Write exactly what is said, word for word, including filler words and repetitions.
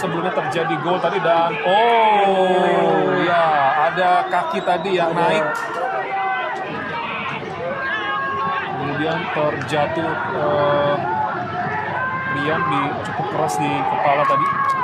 sebelumnya terjadi gol tadi dan oh ya ada kaki tadi yang naik. Kemudian terjatuh uh, Rian di cukup keras di kepala tadi.